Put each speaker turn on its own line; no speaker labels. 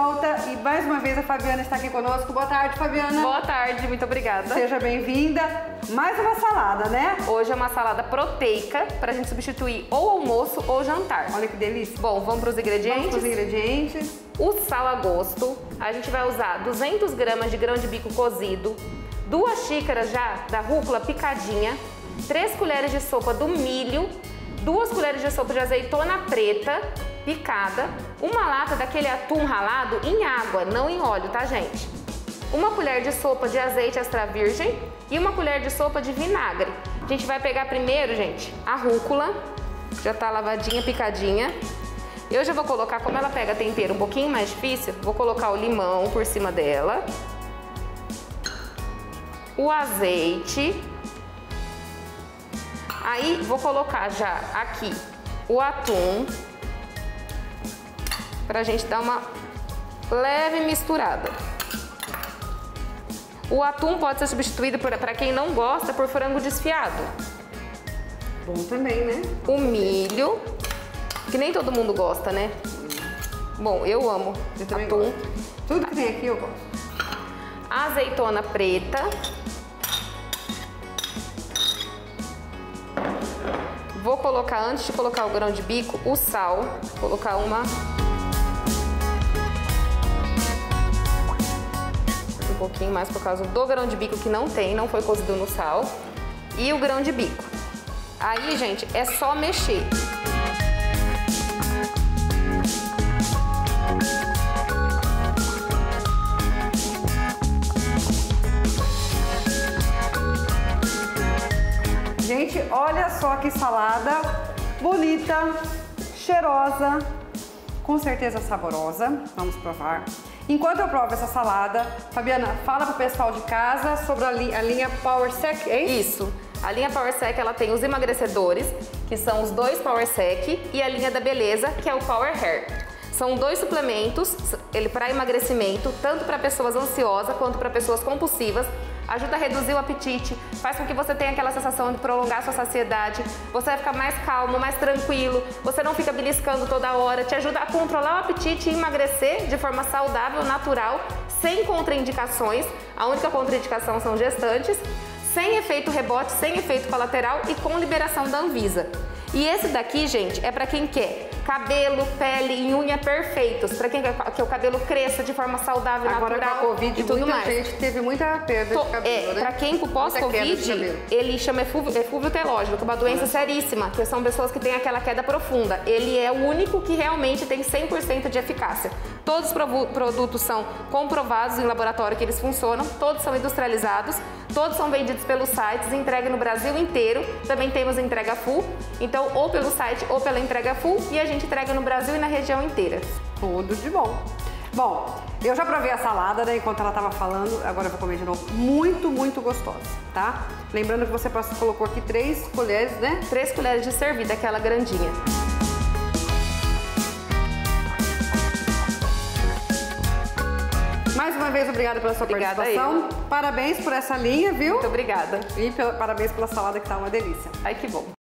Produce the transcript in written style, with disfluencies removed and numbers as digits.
volta e mais uma vez a Fabiana está aqui conosco. Boa tarde, Fabiana.
Boa tarde, muito obrigada.
Seja bem-vinda. Mais uma salada, né?
Hoje é uma salada proteica pra gente substituir ou almoço ou jantar.
Olha que delícia.
Bom, vamos para os ingredientes?
Vamos para os ingredientes.
O sal a gosto. A gente vai usar 200 gramas de grão de bico cozido, 2 xícaras já da rúcula picadinha, 3 colheres de sopa do milho, 2 colheres de sopa de azeitona preta picada, uma lata daquele atum ralado em água, não em óleo, tá, gente? 1 colher de sopa de azeite extra virgem e 1 colher de sopa de vinagre. A gente vai pegar primeiro, gente, a rúcula, já tá lavadinha, picadinha. Eu já vou colocar, como ela pega tempero um pouquinho mais difícil, vou colocar o limão por cima dela, o azeite. Aí vou colocar já aqui o atum, pra gente dar uma leve misturada. O atum pode ser substituído, para quem não gosta, por frango desfiado.
Bom também, né?
O milho, que nem todo mundo gosta, né? Bom, eu amo atum.
Gosto. Tudo que tem aqui eu gosto.
Azeitona preta. Vou colocar, antes de colocar o grão de bico, o sal. Vou colocar um pouquinho mais por causa do grão de bico que não foi cozido no sal. E o grão de bico. Aí, gente, é só mexer.
Gente, olha só que salada bonita, cheirosa, com certeza saborosa. Vamos provar. Enquanto eu provo essa salada, Fabiana, fala pro pessoal de casa sobre a linha Power Sec, é isso?
Isso. A linha Power Sec, ela tem os emagrecedores, que são os 2 Power Sec, e a linha da beleza, que é o Power Hair. São 2 suplementos, ele para emagrecimento, tanto para pessoas ansiosas quanto para pessoas compulsivas. Ajuda a reduzir o apetite, faz com que você tenha aquela sensação de prolongar sua saciedade, você vai ficar mais calmo, mais tranquilo, você não fica beliscando toda hora, te ajuda a controlar o apetite e emagrecer de forma saudável, natural, sem contraindicações. A única contraindicação são gestantes, sem efeito rebote, sem efeito colateral e com liberação da Anvisa. E esse daqui, gente, é para quem quer cabelo, pele e unha perfeitos, para quem quer que o cabelo cresça de forma saudável,
agora,
natural
com a Covid,
e tudo
muita
mais.
gente teve muita perda de cabelo, né?
Para quem pós-Covid, ele chama eflúvio telógeno, que é uma doença seríssima, que são pessoas que têm aquela queda profunda. Ele é o único que realmente tem 100% de eficácia. Todos os produtos são comprovados em laboratório que eles funcionam, todos são industrializados, todos são vendidos pelos sites, entrega no Brasil inteiro, também temos entrega full, então ou pelo site ou pela entrega full, e a gente entrega no Brasil e na região inteira.
Tudo de bom. Bom, eu já provei a salada, né, enquanto ela estava falando, agora eu vou comer de novo. Muito, muito gostosa, tá? Lembrando que você colocou aqui 3 colheres, né?
3 colheres de servida, aquela grandinha.
Mais uma vez, obrigada pela sua participação. Parabéns por essa linha, viu?
Muito obrigada.
E parabéns pela salada, que tá uma delícia.
Ai, que bom.